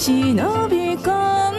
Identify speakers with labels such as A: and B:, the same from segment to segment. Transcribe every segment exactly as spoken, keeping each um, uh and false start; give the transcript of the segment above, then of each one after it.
A: 忍び込んだ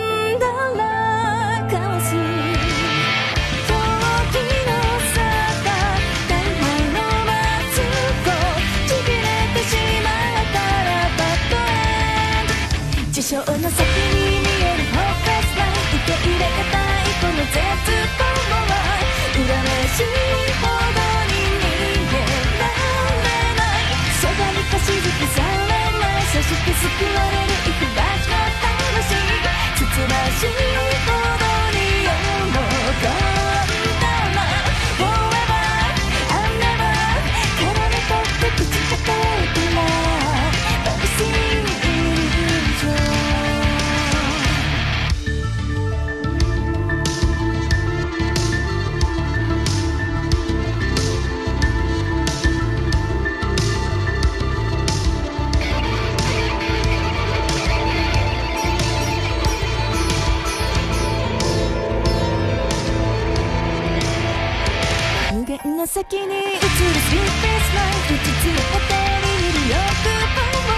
A: らかわす時の沙汰大敗のマスクちぎれてしまったらバッドエンド事象の先に見えるホープレスライン受け入れがたいこの絶望は恨めしいほどに逃げられないそばにかしずきされないそして救われる幾ばしの魂つつましいほどに喜んだら Forever and never 絡め取って口叩いても Fantasy illusion無限の先に映るスリーピースライン打ちつけている欲望